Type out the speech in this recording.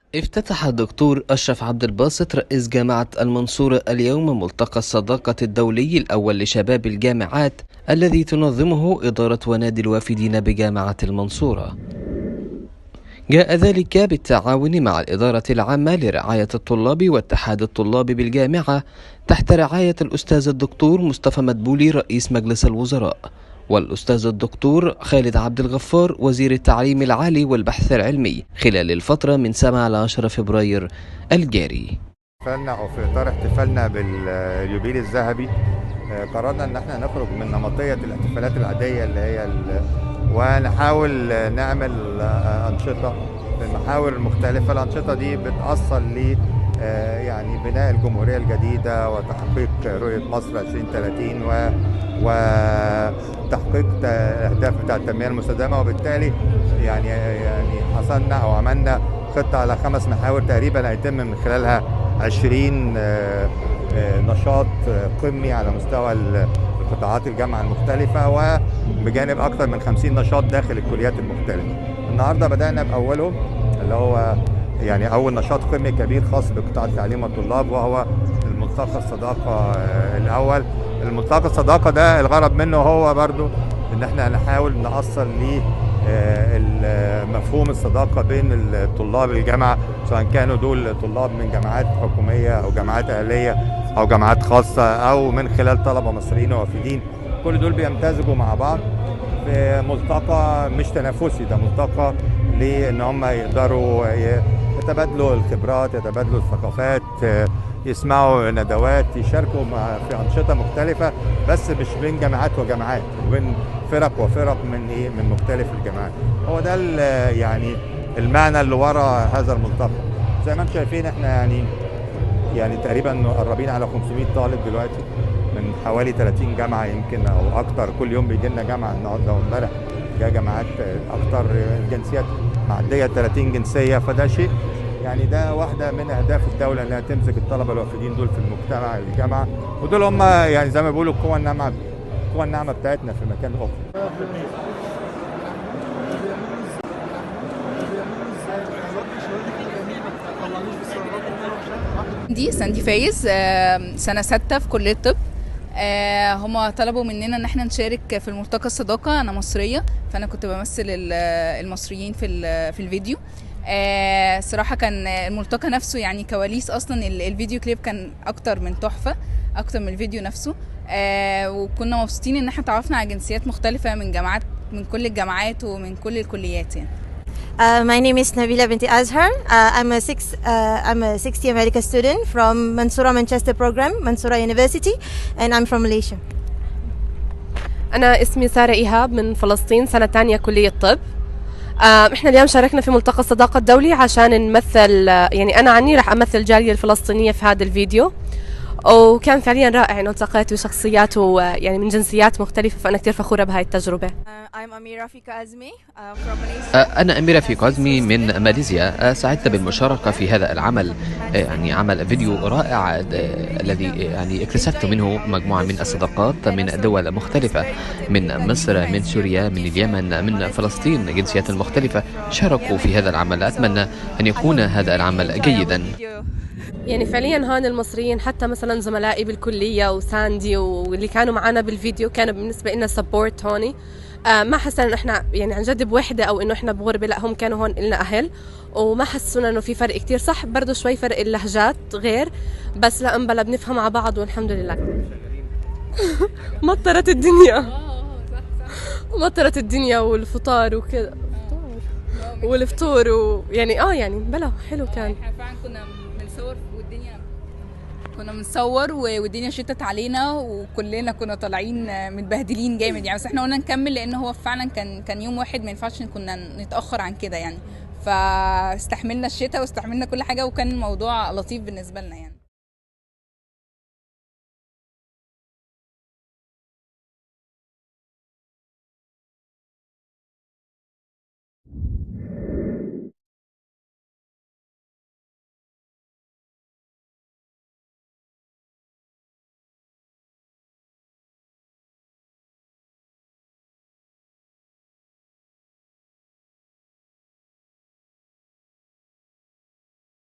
افتتح الدكتور أشرف عبد الباسط رئيس جامعة المنصورة اليوم ملتقى الصداقة الدولي الأول لشباب الجامعات الذي تنظمه إدارة ونادي الوافدين بجامعة المنصورة. جاء ذلك بالتعاون مع الإدارة العامة لرعاية الطلاب واتحاد الطلاب بالجامعة تحت رعاية الأستاذ الدكتور مصطفى مدبولي رئيس مجلس الوزراء، والأستاذ الدكتور خالد عبد الغفار وزير التعليم العالي والبحث العلمي خلال الفترة من 7 ل 10 فبراير الجاري. في إطار احتفالنا باليوبيل الذهبي قررنا ان احنا نخرج من نمطية الاحتفالات العادية اللي هي ونحاول نعمل أنشطة في المحاور المختلفة. الأنشطة دي بتأصل ل يعني بناء الجمهورية الجديدة وتحقيق رؤية مصر 2030 وتحقيق الأهداف بتاع التنمية المستدامة، وبالتالي يعني حصلنا أو عملنا خطة على 5 محاور تقريبا هيتم من خلالها 20 نشاط قمي على مستوى قطاعات الجامعة المختلفة، وبجانب أكثر من 50 نشاط داخل الكليات المختلفة. النهارده بدأنا بأولهم اللي هو يعني أول نشاط قمي كبير خاص بقطاع التعليم والطلاب، وهو الملتقى الصداقة الأول. الملتقى الصداقة ده الغرض منه هو برضو إن احنا نحاول نأصل مفهوم الصداقة بين الطلاب الجامعة، سواء كانوا دول طلاب من جامعات حكومية أو جامعات أهلية أو جامعات خاصة أو من خلال طلبة مصريين ووافدين. كل دول بيمتزجوا مع بعض في ملتقى مش تنافسي، ده ملتقى لأن هم يقدروا يتبادلوا الخبرات، يتبادلوا الثقافات، يسمعوا ندوات، يشاركوا في أنشطة مختلفة، بس مش بين جامعات وجامعات، وبين فرق وفرق من مختلف الجامعات. هو ده يعني المعنى اللي ورا هذا الملتقى. زي ما انتم شايفين احنا يعني تقريبا قربين على 500 طالب دلوقتي من حوالي 30 جامعة يمكن او اكتر. كل يوم بيجي لنا جامعة، النهارده وامبارح جاء جامعات اكتر، جنسيات معدية 30 جنسية. فده شيء يعني ده واحدة من أهداف الدولة إنها تمسك الطلبة الوافدين دول في المجتمع الجامعة، ودول هم يعني زي ما بيقولوا القوة الناعمة بتاعتنا في مكان أخرى. دي ساندي فايز، سنة 6 في كلية طب. هما طلبوا مننا ان احنا نشارك في الملتقى الصداقة. انا مصرية، فانا كنت بمثل المصريين في الفيديو. صراحة كان الملتقى نفسه يعني كواليس، اصلا الفيديو كليب كان اكتر من تحفة، اكتر من الفيديو نفسه. وكنا مبسوطين ان احنا تعرفنا على جنسيات مختلفة من كل الجامعات ومن كل الكليات يعني. My name is Nabila Binti Azhar. I'm a 6th-year medical student from Mansoura Manchester program, Mansoura University, and I'm from Malaysia. أنا اسمي سارة إيهاب من فلسطين، سنة 2 كلية طب. إحنا اليوم شاركنا في ملتقى الصداقة الدولي عشان نمثل، يعني أنا عني رح أمثل الجالية الفلسطينية في هذا الفيديو، وكان فعليا رائع إنه التقيت بشخصيات يعني من جنسيات مختلفة، فأنا كتير فخورة بهاي التجربة. أنا أميرة فيكو عزمي من ماليزيا. سعدت بالمشاركة في هذا العمل، يعني عمل فيديو رائع الذي يعني اكتسبت منه مجموعة من الصداقات من دول مختلفة، من مصر، من سوريا، من اليمن، من فلسطين. جنسيات مختلفة شاركوا في هذا العمل. أتمنى أن يكون هذا العمل جيدا. يعني فعليا هون المصريين حتى مثلا زملائي بالكلية وساندي واللي كانوا معنا بالفيديو كانوا بالنسبة لنا سبورت هوني. ما حسنا انه احنا يعني عن جد بوحدة او انه احنا بغربة، لا هم كانوا هون لنا اهل، وما حسونا انه في فرق كتير. صح برضو شوي فرق اللهجات غير، بس لا بلا بنفهم مع بعض والحمد لله. مطرت الدنيا، مطرت الدنيا والفطار وكذا والفطور ويعني يعني بلا حلو كان. احنا فعلا كنا بنصور والدنيا شتت علينا، وكلنا كنا طالعين متبهدلين جامد يعني. بس احنا قلنا نكمل لان هو فعلا كان يوم واحد، ما ينفعش كنا نتاخر عن كده يعني. فاستحملنا الشتاء واستحملنا كل حاجه، وكان الموضوع لطيف بالنسبه لنا يعني.